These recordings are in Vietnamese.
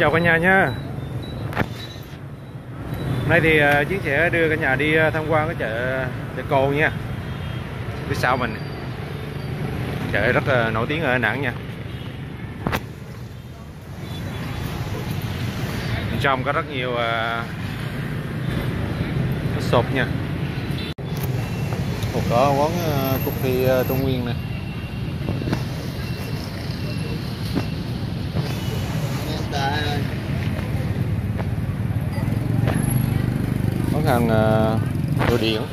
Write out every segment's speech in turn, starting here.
chào cả nhà nha. Hôm nay thì Chiến sẽ đưa cả nhà đi tham quan cái chợ Cồn nha. Phía sau mình chợ rất là nổi tiếng ở Đà Nẵng nha. Bên trong có rất nhiều shop nha. Có quán coffee Trung Nguyên nè. Món hàng đồ điện.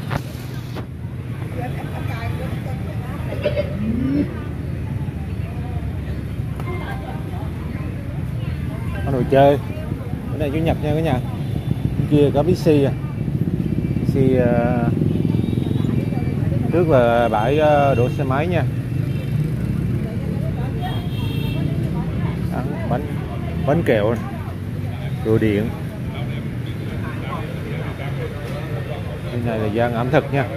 Có đồ chơi. Cái này chủ nhật nha cả nhà. Kia có Bixi à. Bixi trước là bãi đổ xe máy nha. Bánh kẹo này. Đồ điện. Cái này là gian ẩm thực nha.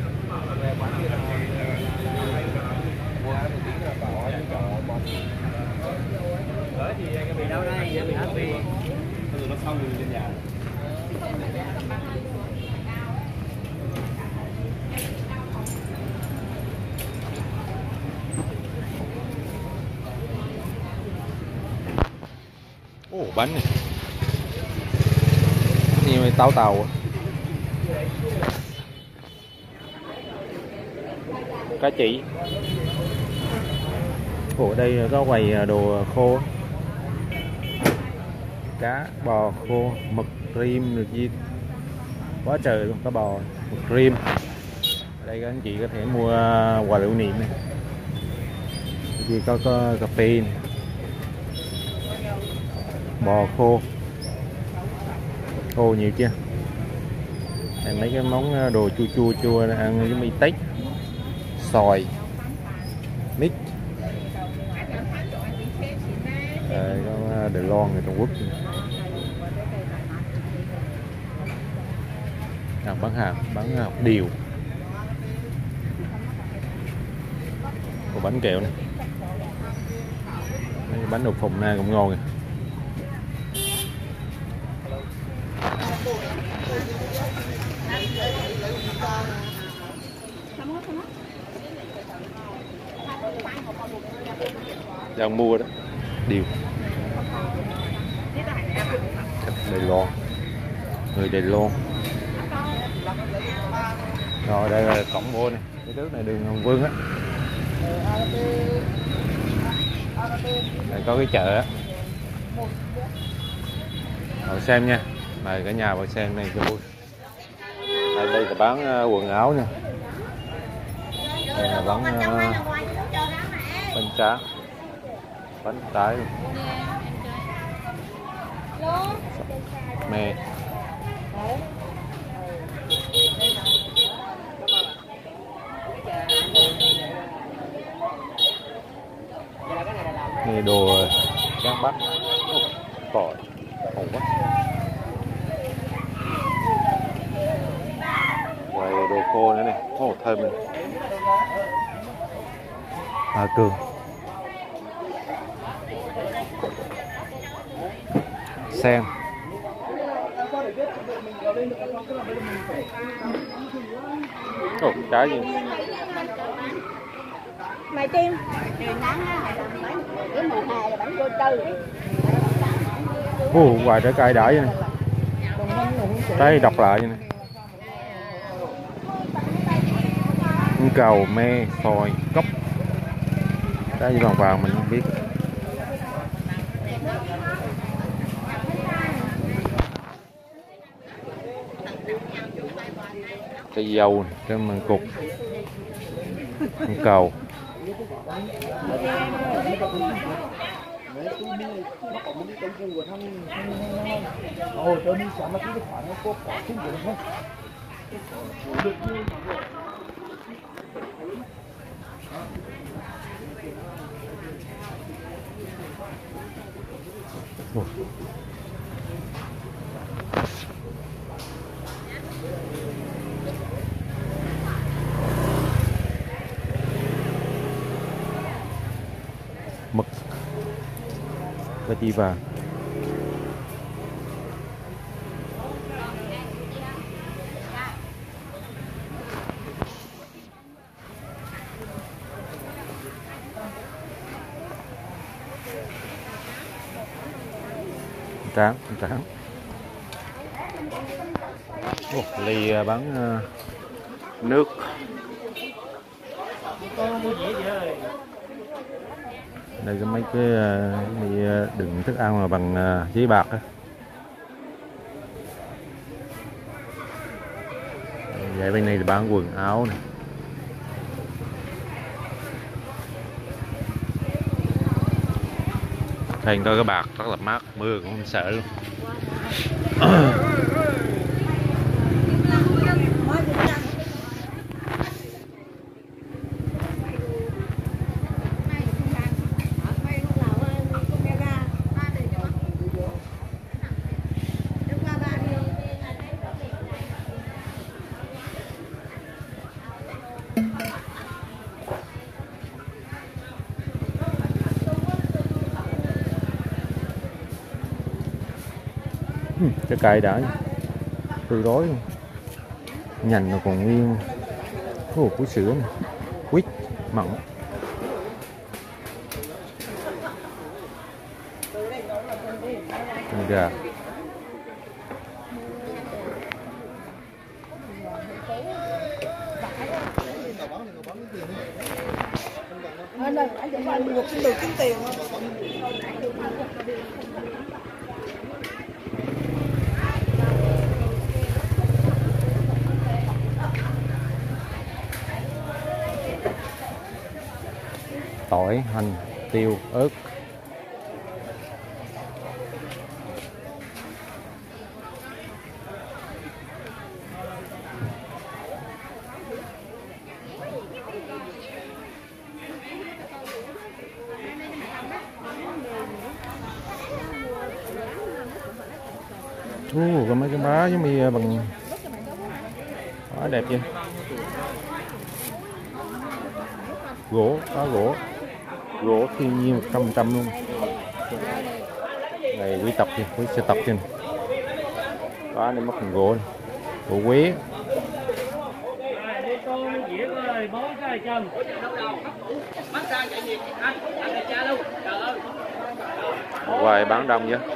Bánh này nhiều này, tàu cá chỉ. Ở đây có quầy đồ khô, cá bò khô, mực rim được gì quá trời luôn, cá bò, mực rim. Ở đây các anh chị có thể mua quà lưu niệm này. Gì có cà phê này. Bò khô nhiều chưa. Đây, mấy cái món đồ chua ăn với mì tết, xoài, mít. Đây có Đài Loan người Trung Quốc. Bán hạt điều. Có bánh kẹo này. Mấy bánh đậu phộng này cũng ngon nè. Đang mua đó điều. Đài Loan, người Đài Loan. Rồi đây là cổng vô này, cái trước này đường Hồng Vương á. Đây có cái chợ á. Vào xem nha, mời cả nhà vào xem này cho vui. Đây là bán quần áo nha. Đây là bán bánh tráng, bánh tái, mè. Này đồ tráng bát, tỏi, hồng quá. Rồi đồ khô nữa này, thơm này. Cường. Sen. Trái gì? Mày tim. Hoài trái cây đã vậy này. Trái độc lại vậy này. Cầu, me, xoài, cốc. Trái gì vàng mình không biết. Cây dâu, cái măng cục, cầu. Mực và chi vàng. tráng. Ly bán nước. Đây có mấy cái đựng thức ăn mà bằng giấy bạc á. Vậy bên này thì bán quần áo này. Thành tôi cái bạc rất là mát, mưa cũng không sợ luôn. Trái cây đã tươi rói luôn, nhành nó còn nguyên. Củ sữa này, quýt mặn. Con gà. Tỏi, hành, tiêu, ớt. Có mấy cái má giống như bằng quá đẹp vậy. Gỗ thiên nhiên 100% luôn. Này quý tộc kìa, quý sơ tập kìa. Đó, đây mất phần gỗ này. Gỗ quế. Hoài bán đông vậy.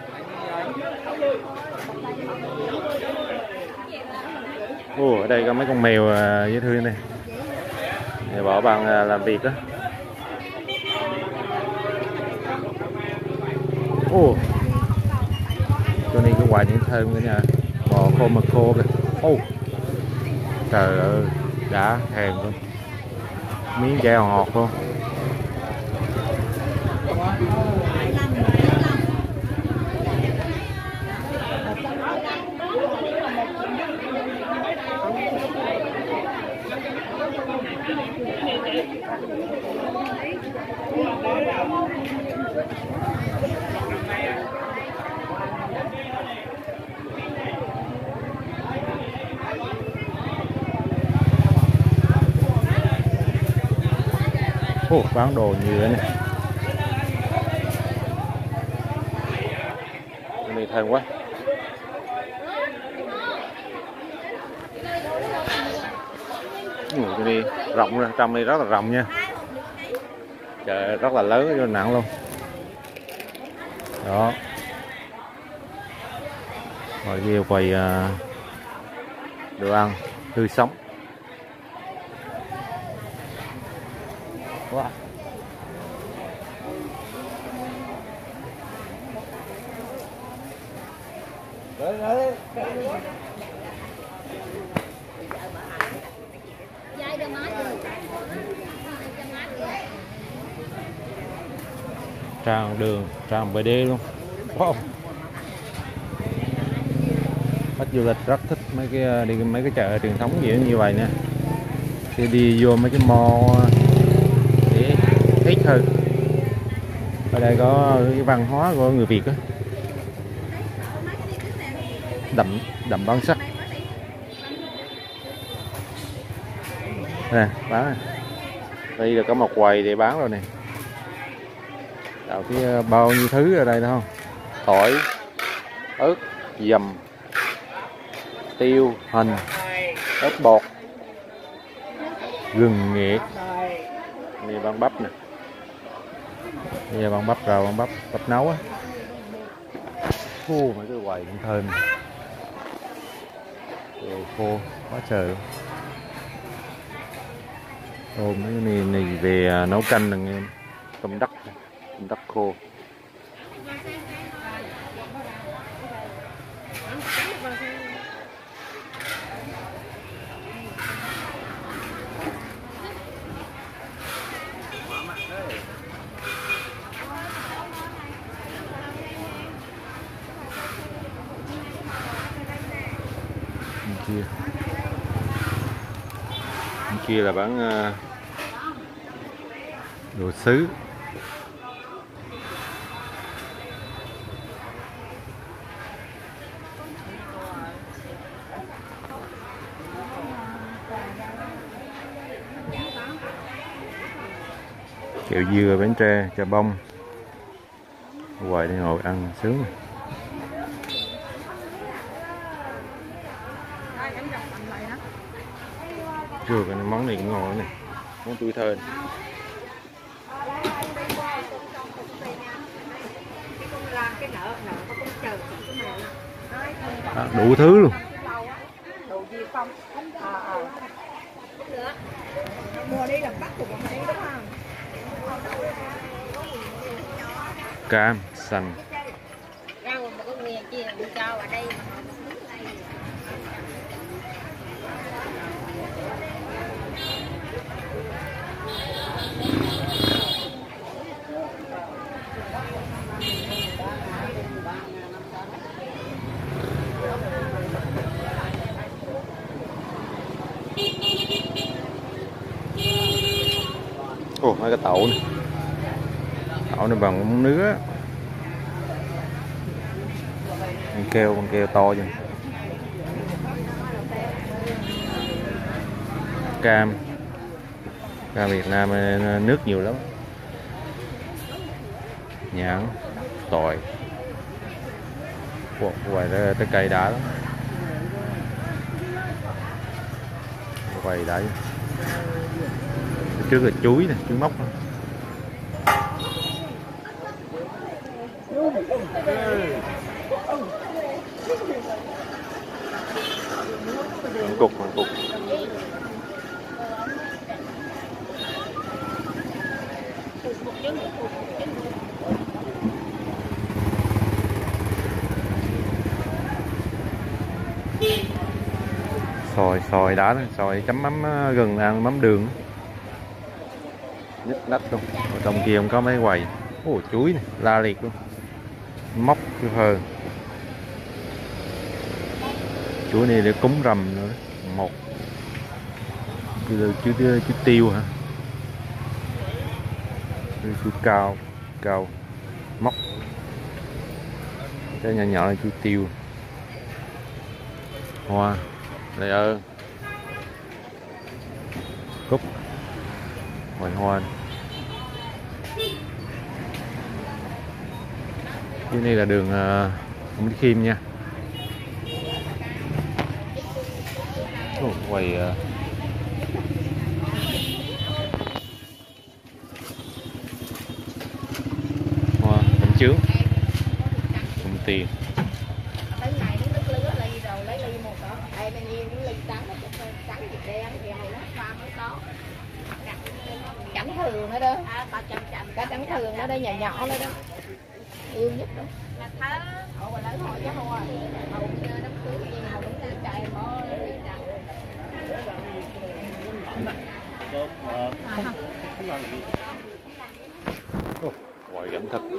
Ở đây có mấy con mèo dễ thương này. Để bỏ bằng làm việc đó. Cho nên cái hoài những thơm nữa nha. Bò khô mà khô kìa. Trời ơi, đã thèm luôn. Miếng chè ngọt luôn. Bán đồ nhựa này. Này thơm quá. Cái này rộng ra, trong đây rất là rộng nha. Trời, rất là lớn cho nặng luôn. Đó. Rồi kia quầy đồ ăn tươi sống. Wow. Tràn đường, tràn BD luôn. Wow. Khách du lịch rất thích mấy cái đi mấy cái chợ truyền thống gì như vậy nha. Khi đi vô mấy cái mall để thích hơn. Ở đây có cái văn hóa của người Việt á. Đậm bản sắc. Nè, bán này. Đây là có một quầy để bán rồi nè. Đào cái bao nhiêu thứ ở đây đó không? Tỏi, ớt, dầm, tiêu, hành, ớt bột, gừng nghệ. Đây bán bắp nè. Đây là bán bắp rau, bán bắp nấu á. khô mấy cái quầy cũng thơm. Đồ khô quá trời luôn. Tôm mấy cái này về nấu canh là em. Tôm đất khô. Bên kia là bán đồ sứ. Kẹo dừa, bánh tre, chà bông. Hoài đi ngồi ăn sướng. Chưa, cái món này cũng ngon này, món tuổi thơ này. Đủ thứ luôn. Cam xanh. Ồ, mấy cái tàu này. Tàu này bằng móng nứa. Con keo to vậy. Cam Việt Nam nước nhiều lắm. Nhãn, tỏi. Ngoài ra trái cây đã lắm. Quầy đã. Trước là chuối nè, chuối mốc. Măng cục. Xoài đá đó, xoài chấm mắm gừng, ăn mắm đường. Nhức nách luôn. Ở trong kia không có mấy quầy. Ồ, chuối này, la liệt luôn. Móc cái phơ. Chuối này để cúng rằm nữa. Một chuối tiêu hả? Chuối cao móc. Cái nhỏ là chuối tiêu. Hoa lê ơn, cúc, hoành hoa. Cái này là đường Nguyễn Khiêm nha. Quầy hoa bánh chướng, đồng tiền. Trắng thường nữa đó, cá trắng thường nó đây nhỏ nhỏ nữa đó, yêu nhất đó. Quầy ẩm thực.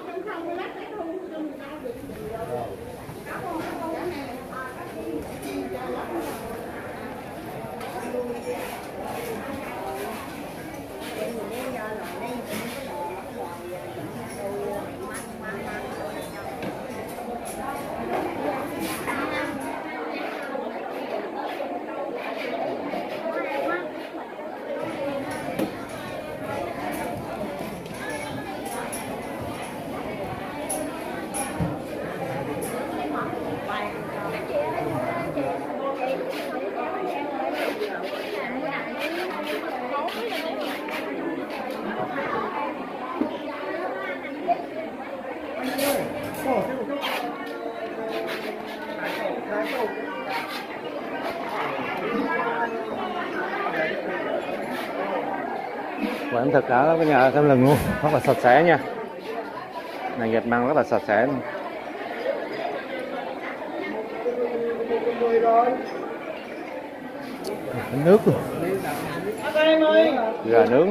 của ẩm thực ở cái nhà Cam Lừng luôn, rất là sạch sẽ nha. Này gạch măng rất là sạch sẽ luôn. Bánh nước luôn. Gà nướng.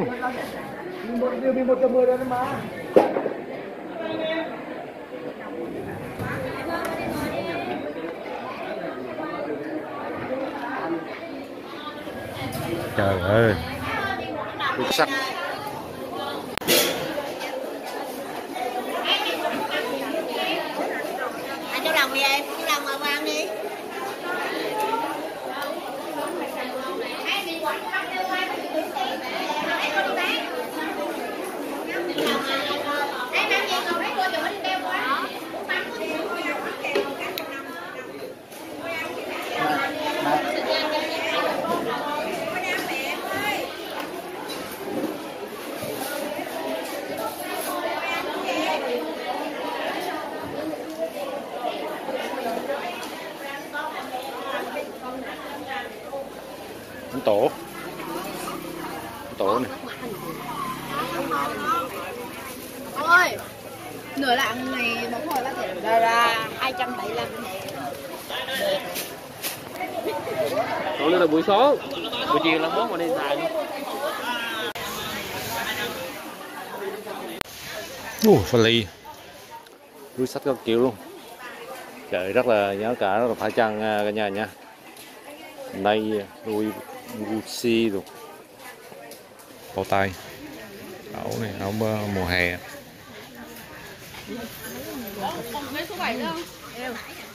Trời ơi, nước sắc. Cho đồng đi em, cho đồng mà vào đi. Bánh tổ. Bánh tổ này. Ôi, nửa lạng này bóng hồi bác thể ra 275. Còn đây là buổi số, buổi chiều là món mà đi xài. Pha ly. Túi xách các kiểu luôn. Trời rất là giá cả rất là phải chăng cả nhà nha. Đây Gucci luôn. Bao tay. Áo này, áo mùa hè. Số 7 đâu?